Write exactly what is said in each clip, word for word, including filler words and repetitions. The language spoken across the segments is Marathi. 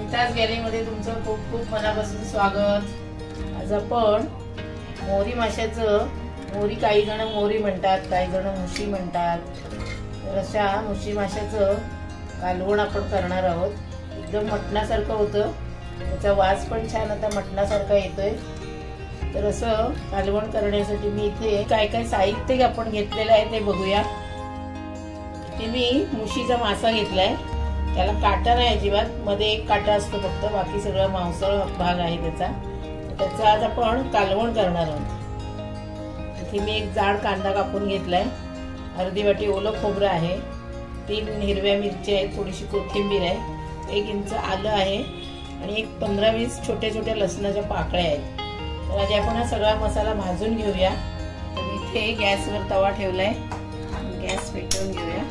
नीताज गॅलरीमध्ये तुमचं खूप खूप मनापासून स्वागत। आज आपण मोरी माशाचं, मोरी काही जण मोरी म्हणतात, काही जण मुशी म्हणतात, तर अशा मुशी माशाचं कालवण आपण करणार आहोत। एकदम मटणासारखं होतं, त्याचा वास पण छान आता मटणासारखा येतोय। तर असं कालवण करण्यासाठी मी इथे काय काय साहित्य आपण घेतलेलं आहे ते बघूया। इथे मी मुशीचा मासा घेतलाय, त्याला काटा नाही अजिबात, मध्ये एक काटा असतो फक्त, बाकी सगळं मांसल भाग आहे त्याचा। त्याचं आज आपण कालवण करणार आहोत। इथे मी एक जाड कांदा कापून घेतलाय, अर्धी वाटी ओलं खोबरं आहे, तीन हिरव्या मिरच्या आहेत, थोडीशी कोथिंबीर आहे, एक इंच आलं आहे आणि एक पंधरा वीस छोट्या छोट्या लसणाच्या पाकळ्या आहेत। तर आज आपण हा सगळा मसाला भाजून घेऊया। तर इथे गॅसवर तवा ठेवलाय, गॅस पेटवून घेऊया।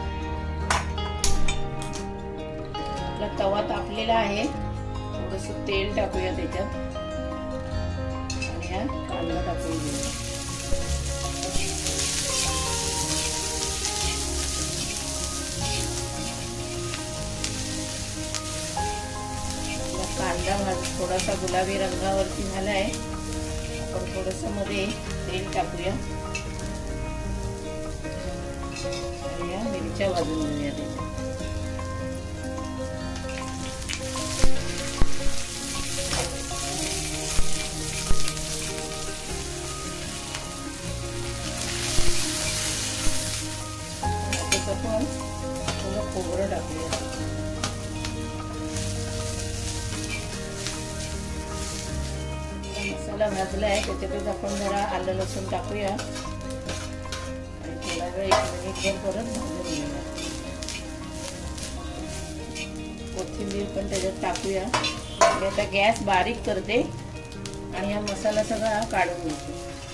आपला तवा तापलेला आहे, थोडंसं तेल टाकूया त्याच्यात आणि हा कांदा टाकून घेऊया। कांदा भाज थोडासा गुलाबी रंगावरती झालाय, आपण थोडंसं मध्ये तेल टाकूया आणि या मिरच्या भाजून घेऊया त्याच्यात। आपण थोडं खोबरं टाकूया, मसाला भाजलाय, त्याच्यातच आपण जरा आलं लसूण टाकूया आणि थोडा वेळ एक मिनिट परत भाजून घेऊया। कोथिंबीर पण त्याच्यात टाकूया। आता गॅस बारीक करते आणि हा मसाला सगळा काढून घेते।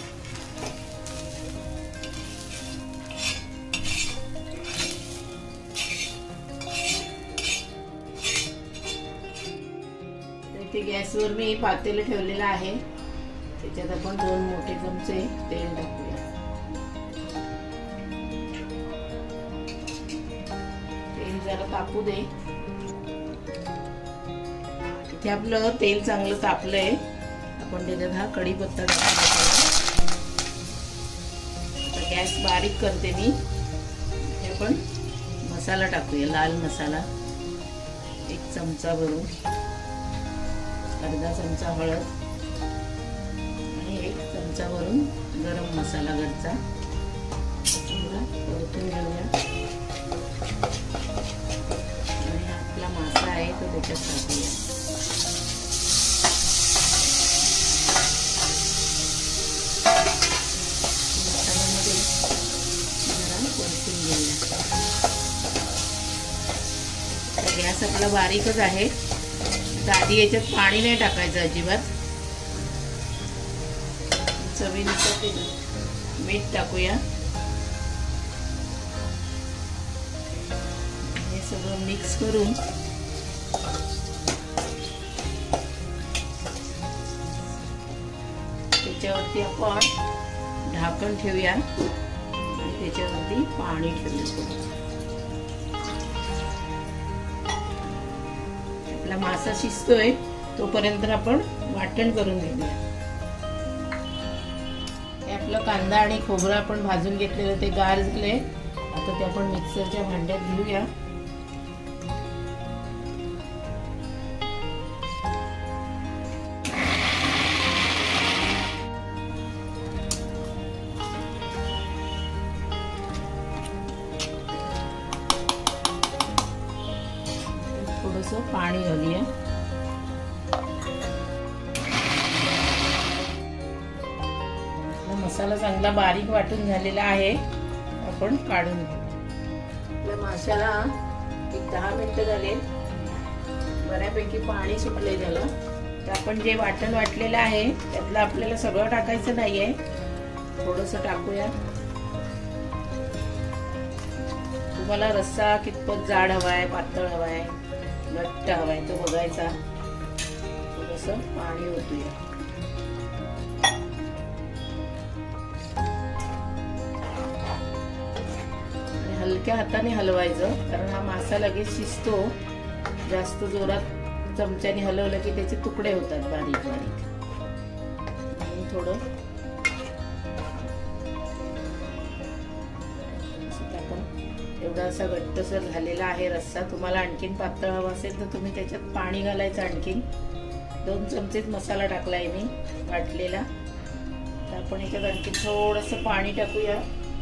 ते गॅसवर मी पातेलं ठेवलेलं आहे, त्याच्यात आपण दोन मोठे चमचे तेल टाकूया। तेल जरा तापू दे। इथे आपलं तेल चांगलं तापलंय, आपण त्याच्यात हा कढीपत्ता टाकूया। आता गॅस बारीक करते मी, हे आपण मसाला टाकूया, लाल मसाला एक चमचा भरून, अर्धा चमचा हळद आणि एक चमचा भरून गरम मसाला घरचा परतून घेऊया आणि आपला मासा आहे तो त्याच्यात टाकूया। मसाल्यामध्ये जरा परतून घेऊया। गॅस आपला बारीकच आहे, आधी याच्यात पाणी नाही टाकायचं अजिबात। चवीनुसार मीठ टाकूया, हे सगळं मिक्स करून त्याच्यावरती आपण ढाकण ठेवूया आणि त्याच्यावरती पाणी ठेवूया। आपला मासा शिजतोय तोपर्यंत आपण वाटण करून घेऊया। हे आपलं कांदा आणि खोबरं आपण भाजून घेतलेलं ते गार झाले, आता ते आपण मिक्सरच्या भांड्यात घेऊया। थोडंसं पाणी घालूया, मसाला चांगला बारीक वाटून झालेला आहे, आपण काढून घेऊ। आपल्या माशाला एक दहा मिनिटं झाले, बऱ्यापैकी पाणी सुटले त्याला। तर आपण जे वाटण वाटलेलं आहे त्यातलं आपल्याला सगळं टाकायचं नाहीये, थोडंसं टाकूया। तुम्हाला रस्सा कितपत जाड हवाय, पातळ हवाय, घट्ट हवाय तो बघायचा, थोडंसं पाणी ओतूया। हलक्या हाताने हलवायचं, कारण हा मासा लगेच शिजतो, जास्त जोरात चमच्याने हलवलं की त्याचे तुकडे होतात बारीक बारीक. आणि थोडं एवढा असा घट्टसर झालेला आहे रस्सा. तुम्हाला आणखीन पातळ हवा असेल तर तुम्ही त्याच्यात पाणी घालायचं. आणखीन दोन चमचेच मसाला टाकलाय मी वाटलेला. तर आपण याच्यात आणखी थोडंसं पाणी टाकूया.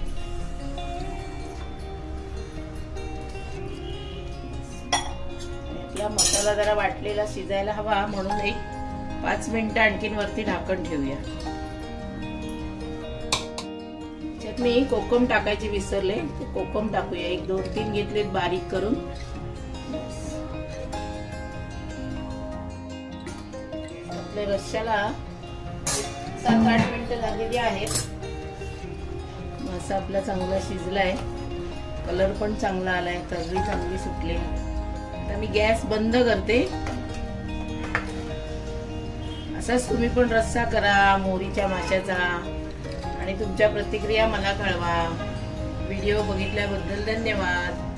आपला मसाला जरा वाटलेला शिजायला हवा म्हणून एक पाच मिनिटं आणखीन वरती ढाकण ठेवूया. त्यात मी कोकम टाकायची विसरले, कोकम टाकूया. एक दोन तीन घेतलेत बारीक करून. आपल्या रश्श्याला सात आठ मिनिटं झालेली आहेत. मासा आपला चांगला शिजलाय, कलर पण चांगला आलाय, तर्री चांगली सुटली. आता मी गॅस बंद करते. असाच तुम्ही पण रस्सा करा मोहरीच्या माशाचा आणि तुमच्या प्रतिक्रिया मला कळवा. व्हिडिओ बघितल्याबद्दल धन्यवाद.